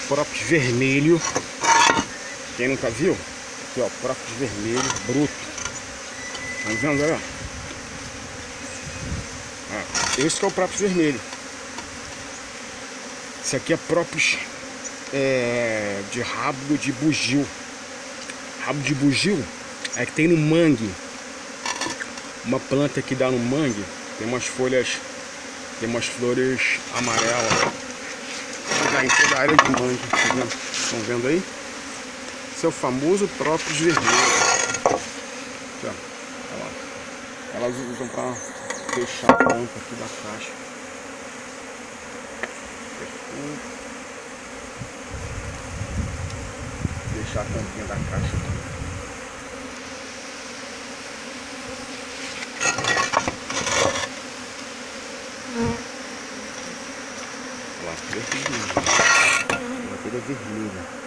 própolis vermelho. Quem nunca viu? Aqui, ó, própolis vermelho, bruto. Tá vendo, galera? Esse que é o própolis vermelho. Esse aqui é própolis de rabo de bugio. Rabo de bugio é que tem no mangue. Uma planta que dá no mangue. Tem umas folhas, tem umas flores amarelas. Dá em toda a área de mangue. Estão vendo aí? Esse é o famoso própolis vermelho. Aqui, ó. Olha lá. Elas usam para fechar a tampa aqui da caixa. Deixar a tampinha da caixa aqui. Olha lá, toda vermelha.